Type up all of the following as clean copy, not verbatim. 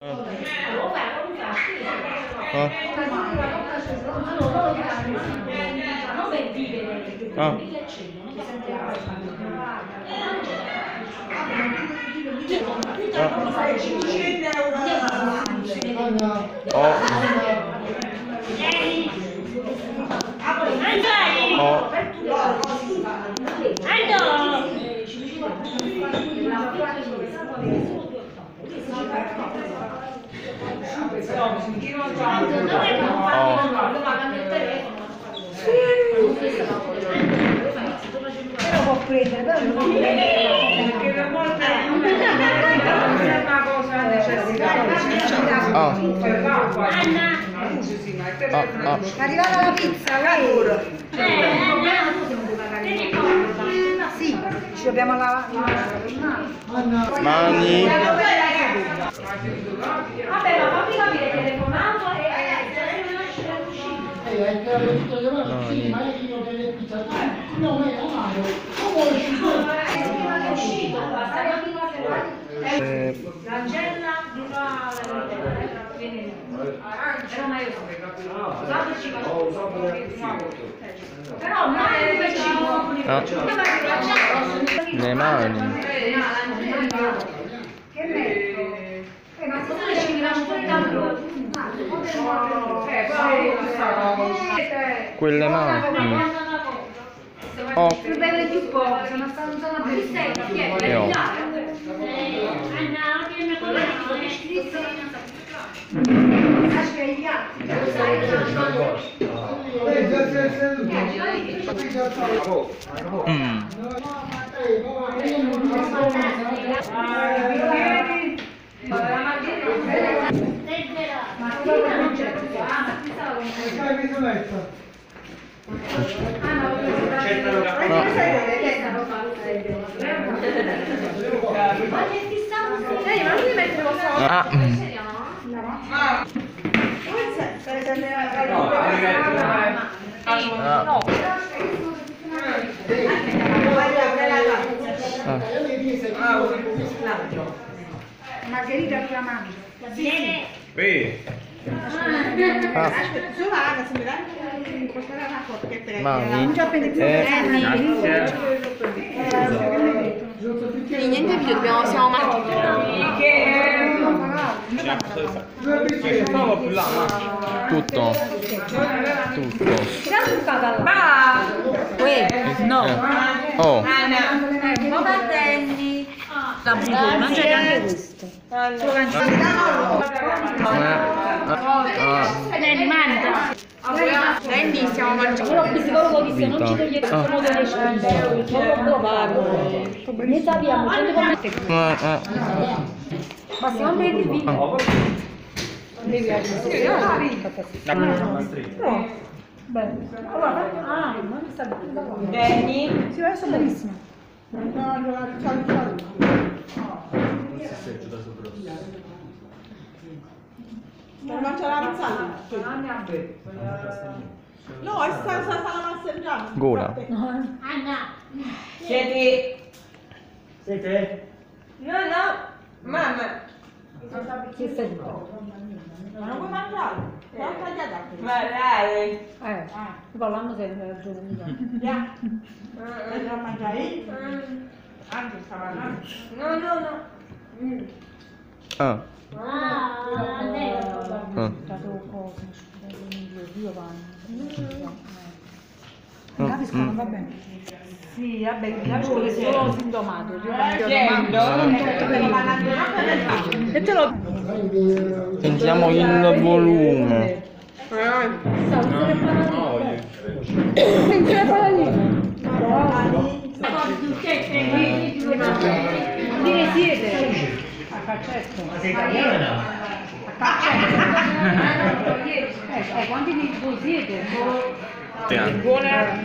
Però può prendere, però non può prendere perché per molte è una cosa necessaria. È arrivata la pizza, sì, ci dobbiamo lavare. Mani. Vabbè, ma fammi capire che le comando e l'angella di però le mani. che metto? Ma se ci lascio Quelle mani. più belle più poche, sono stata più Margherita a mano. Sì. Mani. Niente più, siamo Tutto. no. Oh. Mangiate anche questo. Dane, stiamo mangiando. Però il psicologo disse non ci togliete il modo di scendere, non lo provare. Ne sappiamo, Basta, non vedi di bene. Allora, non sta bene. Dane. Sì, adesso benissimo. Non mangia la pizzata? No, è stata la massaggiata. Gola. Anna. Siete? No, mamma. Che stai Ma non vuoi mangiare? L'ho tagliata. Ma parlando sempre ragione mica. Vuoi mangiare? Anche stava no. Non capisco, non va bene. Sì, vabbè, capisco che sei solo sintomato. E te lo... Sentiamo il volume. Dire siete? A calcetto. Ma sei italiana? A calcetto. Quanti di voi siete? Buona.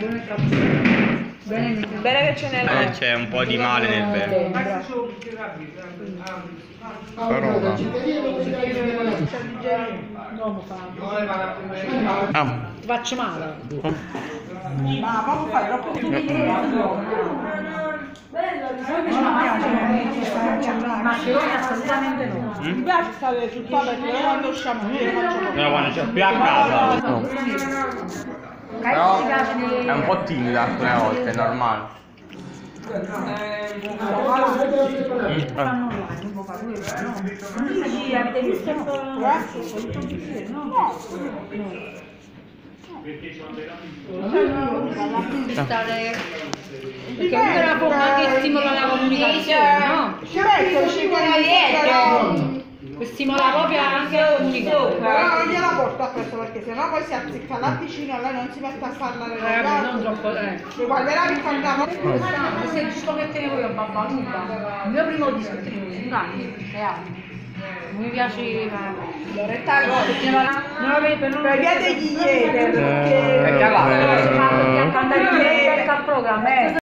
Bene che ce n'è. C'è un po' di male nel bene. Parola. No, ti faccio male. Ma proprio fai troppo. I maccheroni assolutamente no. Mi piace stare sul tavolo perché quando usciamo io le faccio Però quando c'è qui a casa. No. Però è un po' timida alcune volte, è normale. Avete visto? Perché questa è una forma che stimola la comunicazione, no? Per stimolare proprio anche la comunicazione. Però non gliela porto a questo perché sennò poi si azzecca là vicino e lei non si mette a parlare con gli altri. Non troppo, Mi guarderà che andiamo. Se il disco che tenevo io a Babbaluga, il mio primo disco che tenevo 5 anni, 6 anni. Non mi piace Loretta non avevo per via degli ieri perché Perché a cantare il programma